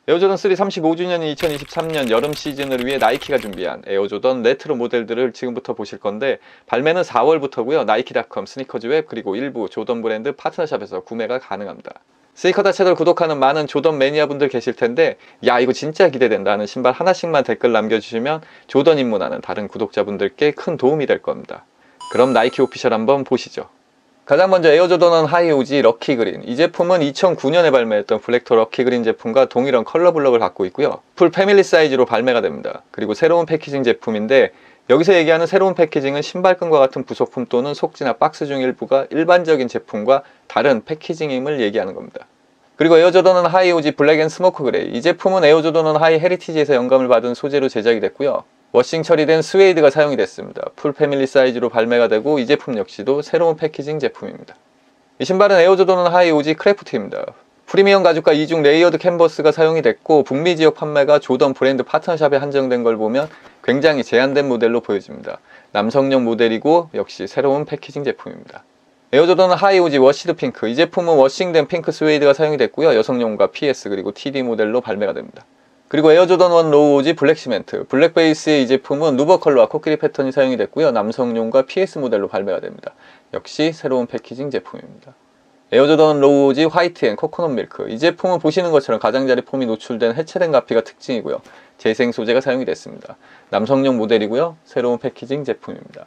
에어조던 3 35주년인 2023년 여름 시즌을 위해 나이키가 준비한 에어조던 레트로 모델들을 지금부터 보실 건데, 발매는 4월부터고요. 나이키닷컴, 스니커즈웹, 그리고 일부 조던 브랜드 파트너샵에서 구매가 가능합니다. 스니커다 채널 구독하는 많은 조던 매니아분들 계실 텐데, 야 이거 진짜 기대된다 하는 신발 하나씩만 댓글 남겨주시면 조던 입문하는 다른 구독자분들께 큰 도움이 될 겁니다. 그럼 나이키 오피셜 한번 보시죠. 가장 먼저 에어조던 하이 오지 럭키 그린. 이 제품은 2009년에 발매했던 블랙토 럭키 그린 제품과 동일한 컬러 블럭을 갖고 있고요. 풀 패밀리 사이즈로 발매가 됩니다. 그리고 새로운 패키징 제품인데, 여기서 얘기하는 새로운 패키징은 신발끈과 같은 부속품 또는 속지나 박스 중 일부가 일반적인 제품과 다른 패키징임을 얘기하는 겁니다. 그리고 에어조던 하이 오지 블랙 앤 스모크 그레이. 이 제품은 에어조던 하이 헤리티지에서 영감을 받은 소재로 제작이 됐고요. 워싱 처리된 스웨이드가 사용이 됐습니다. 풀 패밀리 사이즈로 발매가 되고, 이 제품 역시도 새로운 패키징 제품입니다. 이 신발은 에어조던 하이 오지 크래프트입니다. 프리미엄 가죽과 이중 레이어드 캔버스가 사용이 됐고, 북미 지역 판매가 조던 브랜드 파트너샵에 한정된 걸 보면 굉장히 제한된 모델로 보여집니다. 남성용 모델이고 역시 새로운 패키징 제품입니다. 에어조던 하이 오지 워시드 핑크. 이 제품은 워싱된 핑크 스웨이드가 사용이 됐고요. 여성용과 PS 그리고 TD 모델로 발매가 됩니다. 그리고 에어조던 1 로우 오지 블랙 시멘트. 블랙 베이스의 이 제품은 누버 컬러와 코끼리 패턴이 사용이 됐고요. 남성용과 PS 모델로 발매가 됩니다. 역시 새로운 패키징 제품입니다. 에어조던 로우 오지 화이트 앤 코코넛 밀크. 이 제품은 보시는 것처럼 가장자리 폼이 노출된 해체된 가피가 특징이고요. 재생 소재가 사용이 됐습니다. 남성용 모델이고요. 새로운 패키징 제품입니다.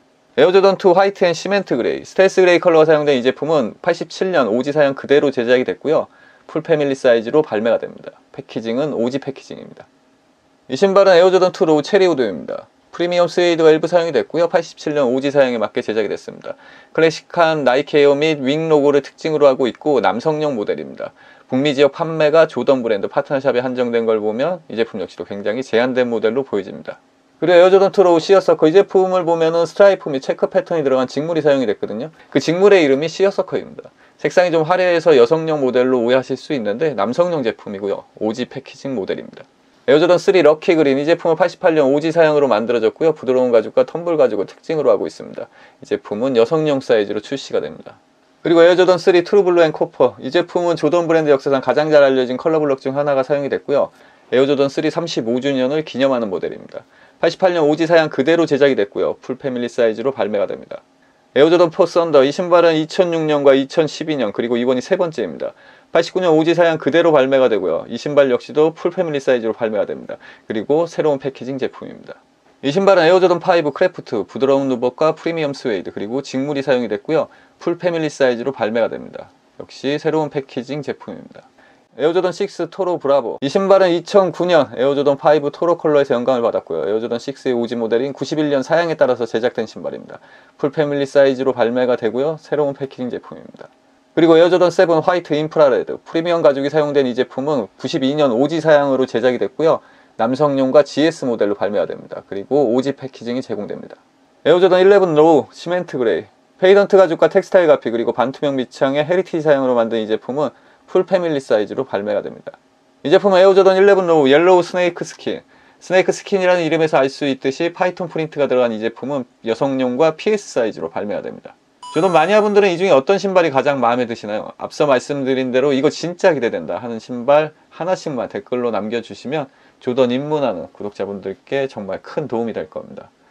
에어조던 2 화이트 앤 시멘트 그레이. 스텔스 그레이 컬러가 사용된 이 제품은 87년 오지 사양 그대로 제작이 됐고요. 풀 패밀리 사이즈로 발매가 됩니다. 패키징은 오지 패키징입니다. 이 신발은 에어조던 2 로우 체리 우드입니다. 프리미엄 스웨이드가 일부 사용이 됐고요. 87년 오지 사양에 맞게 제작이 됐습니다. 클래식한 나이키 에어 및 윙 로고를 특징으로 하고 있고, 남성용 모델입니다. 북미 지역 판매가 조던 브랜드 파트너샵에 한정된 걸 보면 이 제품 역시도 굉장히 제한된 모델로 보여집니다. 그리고 에어조던 2 로우 시어서커. 이 제품을 보면은 스트라이프 및 체크 패턴이 들어간 직물이 사용이 됐거든요. 그 직물의 이름이 시어서커입니다. 색상이 좀 화려해서 여성용 모델로 오해하실 수 있는데 남성용 제품이고요. 오지 패키징 모델입니다. 에어조던 3 럭키 그린. 이 제품은 88년 오지 사양으로 만들어졌고요. 부드러운 가죽과 텀블 가죽을 특징으로 하고 있습니다. 이 제품은 여성용 사이즈로 출시가 됩니다. 그리고 에어조던 3 트루 블루 앤 코퍼. 이 제품은 조던 브랜드 역사상 가장 잘 알려진 컬러 블럭 중 하나가 사용이 됐고요. 에어조던 3 35주년을 기념하는 모델입니다. 88년 오지 사양 그대로 제작이 됐고요. 풀 패밀리 사이즈로 발매가 됩니다. 에어조던 4 썬더. 이 신발은 2006년과 2012년 그리고 이번이 세 번째입니다. 89년 오지 사양 그대로 발매가 되고요. 이 신발 역시도 풀 패밀리 사이즈로 발매가 됩니다. 그리고 새로운 패키징 제품입니다. 이 신발은 에어조던 5 크래프트. 부드러운 누벅과 프리미엄 스웨이드 그리고 직물이 사용이 됐고요. 풀 패밀리 사이즈로 발매가 됩니다. 역시 새로운 패키징 제품입니다. 에어조던 6 토로 브라보. 이 신발은 2009년 에어조던 5 토로 컬러에서 영감을 받았고요. 에어조던 6의 오지 모델인 91년 사양에 따라서 제작된 신발입니다. 풀 패밀리 사이즈로 발매가 되고요. 새로운 패키징 제품입니다. 그리고 에어조던 7 화이트 인프라레드. 프리미엄 가죽이 사용된 이 제품은 92년 오지 사양으로 제작이 됐고요. 남성용과 GS 모델로 발매가 됩니다. 그리고 오지 패키징이 제공됩니다. 에어조던 11 로우 시멘트 그레이. 페이던트 가죽과 텍스타일 가피 그리고 반투명 밑창의 헤리티지 사양으로 만든 이 제품은 풀 패밀리 사이즈로 발매가 됩니다. 이 제품은 에어조던 11 로우 옐로우 스네이크 스킨. 스네이크 스킨이라는 이름에서 알 수 있듯이 파이톤 프린트가 들어간 이 제품은 여성용과 PS 사이즈로 발매가 됩니다. 조던 마니아분들은 이 중에 어떤 신발이 가장 마음에 드시나요? 앞서 말씀드린 대로 이거 진짜 기대된다 하는 신발 하나씩만 댓글로 남겨주시면 조던 입문하는 구독자분들께 정말 큰 도움이 될 겁니다.